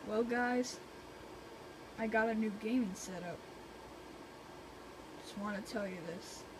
Well, guys, I got a new gaming setup. Just want to tell you this.